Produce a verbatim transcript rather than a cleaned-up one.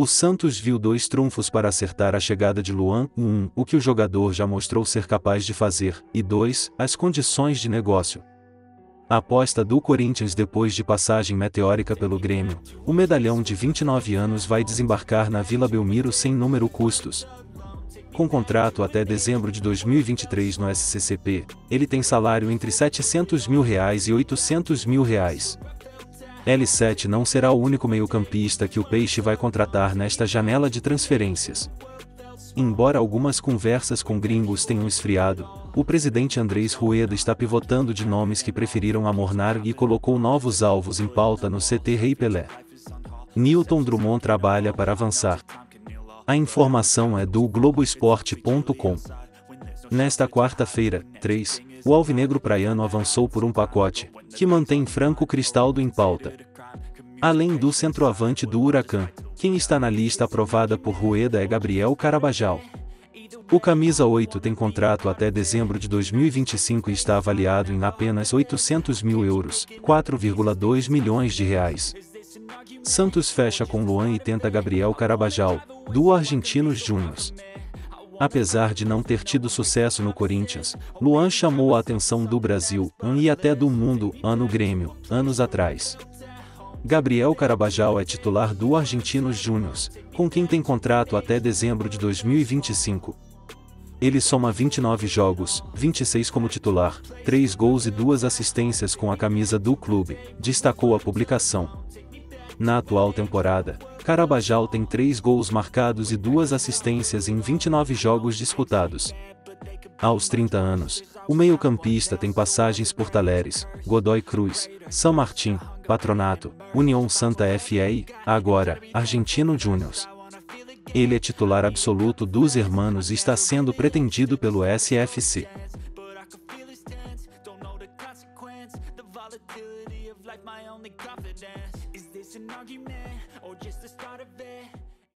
O Santos viu dois trunfos para acertar a chegada de Luan: um, o que o jogador já mostrou ser capaz de fazer, e dois, as condições de negócio. A aposta do Corinthians depois de passagem meteórica pelo Grêmio, o medalhão de vinte e nove anos vai desembarcar na Vila Belmiro sem número custos. Com contrato até dezembro de dois mil e vinte e três no S C C P, ele tem salário entre setecentos mil reais e oitocentos mil reais. L sete não será o único meio-campista que o Peixe vai contratar nesta janela de transferências. Embora algumas conversas com gringos tenham esfriado, o presidente Andrés Rueda está pivotando de nomes que preferiram amornar e colocou novos alvos em pauta no C T Rei Pelé. Newton Drummond trabalha para avançar. A informação é do Globoesporte ponto com. Nesta quarta-feira, três, o alvinegro praiano avançou por um pacote, que mantém Franco Cristaldo em pauta. Além do centroavante do Huracan, quem está na lista aprovada por Rueda é Gabriel Carabajal. O camisa oito tem contrato até dezembro de dois mil e vinte e cinco e está avaliado em apenas oitocentos mil euros, quatro vírgula dois milhões de reais. Santos fecha com Luan e tenta Gabriel Carabajal, do Argentinos Júniors. Apesar de não ter tido sucesso no Corinthians, Luan chamou a atenção do Brasil, e até do mundo, no Grêmio, anos atrás. Gabriel Carabajal é titular do Argentinos Júniors, com quem tem contrato até dezembro de dois mil e vinte e cinco. Ele soma vinte e nove jogos, vinte e seis como titular, três gols e duas assistências com a camisa do clube, destacou a publicação. Na atual temporada, Carabajal tem três gols marcados e duas assistências em vinte e nove jogos disputados. Aos trinta anos, o meio-campista tem passagens por Talleres, Godoy Cruz, São Martín, Patronato, União Santa F A e, agora, Argentino Júniors. Ele é titular absoluto dos hermanos e está sendo pretendido pelo S F C. Is this an argument or just the start of it?